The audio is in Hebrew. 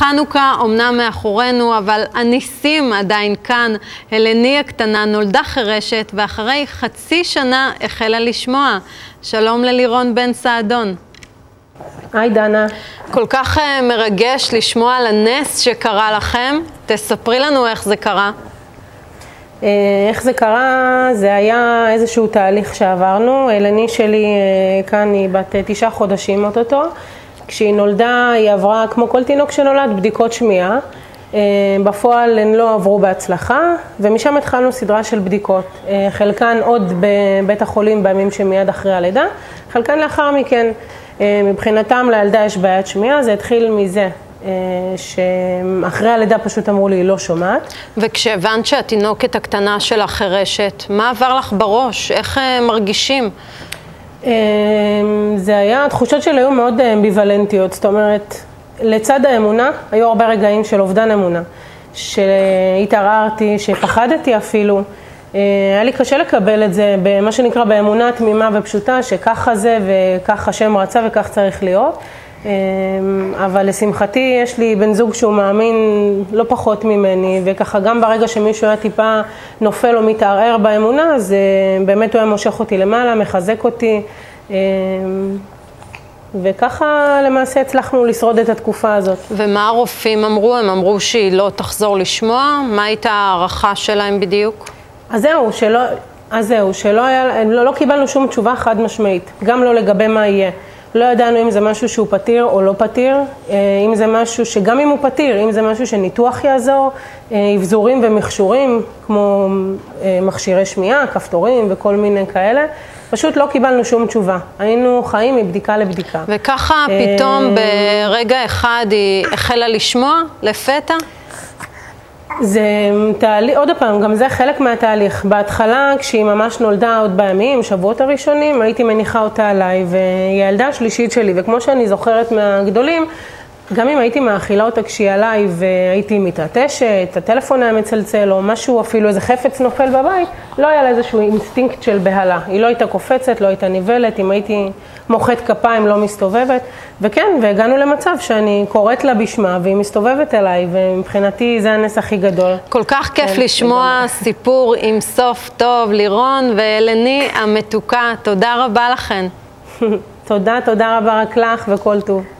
חנוכה אומנם מאחורינו, אבל הניסים עדיין כאן. הלני הקטנה נולדה חירשת, ואחרי חצי שנה החלה לשמוע. שלום ללירון בן סעדון. היי דנה. כל כך מרגש לשמוע על הנס שקרה לכם. תספרי לנו איך זה קרה. איך זה קרה? זה היה איזשהו תהליך שעברנו. הלני שלי כאן היא בת 9 חודשים אוטוטו. כשהיא נולדה היא עברה כמו כל תינוק שנולד בדיקות שמיעה. בפועל הן לא עברו בהצלחה, ומשם התחלנו סדרה של בדיקות. חלקן עוד בבית החולים בימים שמיד אחרי הלידה, חלקן לאחר מכן. מבחינתם לילדה יש בעיית שמיעה, זה התחיל מזה. שאחרי הלידה פשוט אמרו לי, היא לא שומעת. וכשהבנת שהתינוקת הקטנה שלה חירשת, מה עבר לך בראש? איך מרגישים? זה היה, התחושות שלי היו מאוד אמביוולנטיות, זאת אומרת, לצד האמונה, היו הרבה רגעים של אובדן אמונה, שהתערערתי, שפחדתי אפילו. היה לי קשה לקבל את זה, במה שנקרא באמונה תמימה ופשוטה, שככה זה וכך השם רצה וכך צריך להיות. אבל לשמחתי יש לי בן זוג שהוא מאמין לא פחות ממני, וככה גם ברגע שמישהו היה טיפה נופל או מתערער באמונה, אז באמת הוא היה מושך אותי למעלה, מחזק אותי, וככה למעשה הצלחנו לשרוד את התקופה הזאת. ומה הרופאים אמרו? הם אמרו שהיא לא תחזור לשמוע? מה הייתה הערכה שלהם בדיוק? אז זהו, לא קיבלנו שום תשובה חד משמעית, גם לא לגבי מה יהיה. לא ידענו אם זה משהו שהוא פתיר או לא פתיר, אם זה משהו שגם אם הוא פתיר, אם זה משהו שניתוח יעזור, אבזורים ומכשורים, כמו מכשירי שמיעה, כפתורים וכל מיני כאלה. פשוט לא קיבלנו שום תשובה. היינו חיים מבדיקה לבדיקה. וככה פתאום ברגע אחד היא החלה לשמוע לפתע? זה תהליך, עוד פעם, גם זה חלק מהתהליך. בהתחלה, כשהיא ממש נולדה עוד בימים, שבועות הראשונים, הייתי מניחה אותה עליי, והיא הילדה השלישית שלי, וכמו שאני זוכרת מהגדולים, גם אם הייתי מאכילה אותה כשהיא עליי, והייתי מתעטשת, הטלפון היה מצלצל, או משהו, אפילו איזה חפץ נופל בבית, לא היה לה איזשהו אינסטינקט של בהלה. היא לא הייתה קופצת, לא הייתה ניבלת, אם הייתי מוחאת כפיים, לא מסתובבת. וכן, והגענו למצב שאני קוראת לה בשמה, והיא מסתובבת אליי, ומבחינתי זה הנס הכי גדול. כל כך כיף לשמוע סיפור עם סוף טוב, לירון והלני המתוקה. תודה רבה לכן. תודה רבה רק לך וכל טוב.